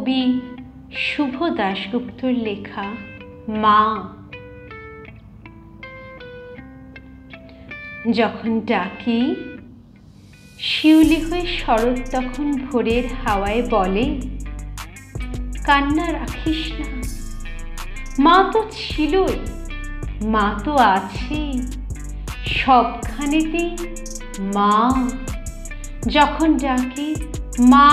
কবি শুভ দাশগুপ্তর লেখা মা। যখন ডাকি শিউলি হয়ে শরৎ তখন ভোরের হাওয়ায় বলে, কান্না রাখিস না, মা তো ছিলই, মা তো আছে সবখানেতেই মা। যখন ডাকি মা,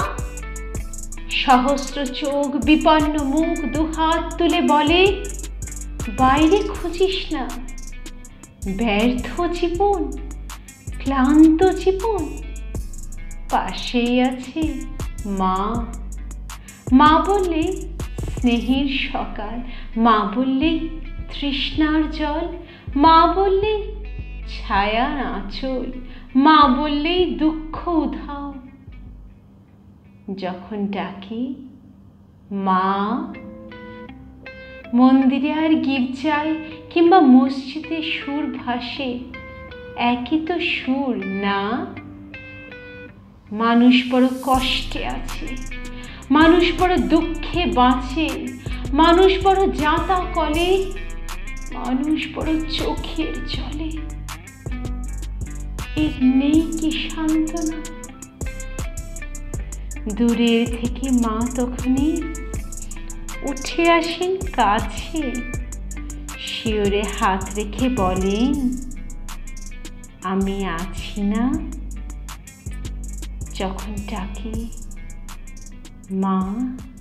সহস্র চোখ বিপন্ন মুখ দুহাত তুলে বলে, বাইরে খুঁজিস না, ব্যর্থ জীবন, ক্লান্ত জীবন, পাশেই আছে মা। মা বললে স্নেহের সকাল, মা বললে তৃষ্ণার জল, মা বললে ছায়ার আঁচল, মা বললেই দুঃখ উধাও। যখন ডাকি মা, মন্দিরে আর গির্জায় কিংবা মসজিদে সুর ভাসে, একই তো সুর না? মানুষ বড় কষ্টে আছে, মানুষ বড় দুঃখে বাঁচে, মানুষ বড় যাতা কলে, মানুষ বড় চোখের জলে। এর নেই কি সান্ত্বনা? দূরের থেকে মা তখনই উঠে আসেন কাছে, শিওরে হাত রেখে বলেন, আমি আছি না? যখন ডাকি মা।